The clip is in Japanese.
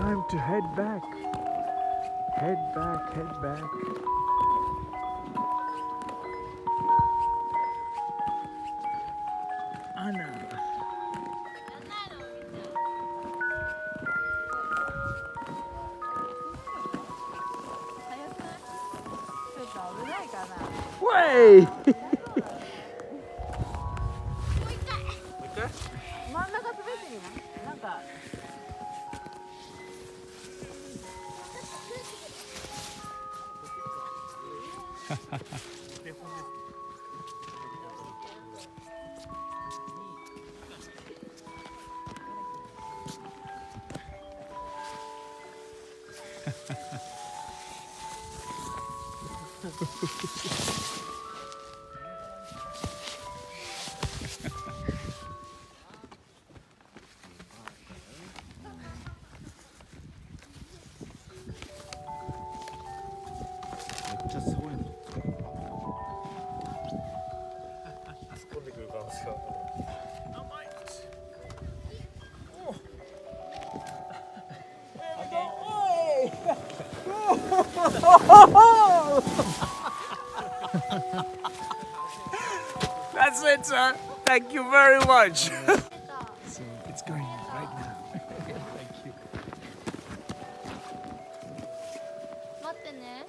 time to head back. Head back, head back. Anna. Way! 真ん中滑ってみな。なんか。 めっちゃすごいの。突っ込んでくる可能性がある。That's it, sir. Thank you very much. So it's going right now. Thank you. 待ってね。